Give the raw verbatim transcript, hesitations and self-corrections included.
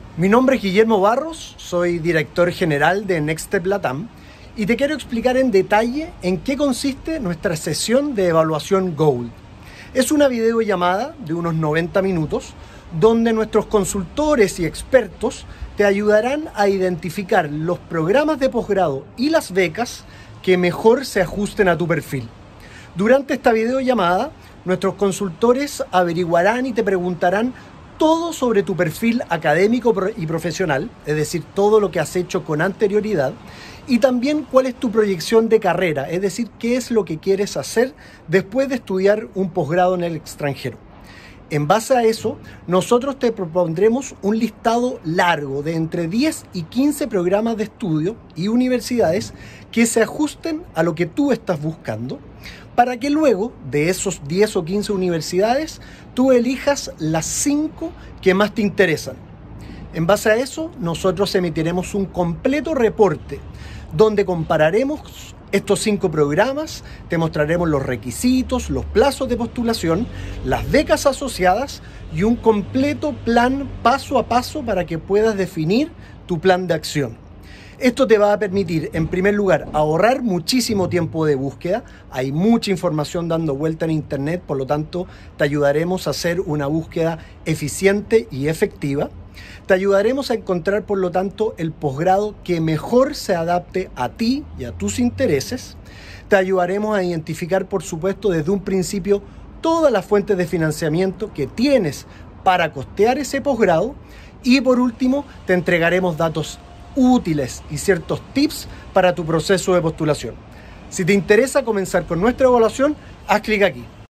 Mi nombre es Guillermo Barros, soy director general de Nextstep Latam y te quiero explicar en detalle en qué consiste nuestra sesión de evaluación Gold. Es una videollamada de unos noventa minutos donde nuestros consultores y expertos te ayudarán a identificar los programas de posgrado y las becas que mejor se ajusten a tu perfil. Durante esta videollamada, nuestros consultores averiguarán y te preguntarán todo sobre tu perfil académico y profesional, es decir, todo lo que has hecho con anterioridad, y también cuál es tu proyección de carrera, es decir, qué es lo que quieres hacer después de estudiar un posgrado en el extranjero. En base a eso, nosotros te propondremos un listado largo de entre diez y quince programas de estudio y universidades que se ajusten a lo que tú estás buscando, para que luego de esos diez o quince universidades tú elijas las cinco que más te interesan. En base a eso, nosotros emitiremos un completo reporte donde compararemos estos cinco programas, te mostraremos los requisitos, los plazos de postulación, las becas asociadas y un completo plan paso a paso para que puedas definir tu plan de acción. Esto te va a permitir, en primer lugar, ahorrar muchísimo tiempo de búsqueda. Hay mucha información dando vuelta en internet, por lo tanto, te ayudaremos a hacer una búsqueda eficiente y efectiva. Te ayudaremos a encontrar, por lo tanto, el posgrado que mejor se adapte a ti y a tus intereses. Te ayudaremos a identificar, por supuesto, desde un principio todas las fuentes de financiamiento que tienes para costear ese posgrado. Y por último, te entregaremos datos útiles y ciertos tips para tu proceso de postulación. Si te interesa comenzar con nuestra evaluación, haz clic aquí.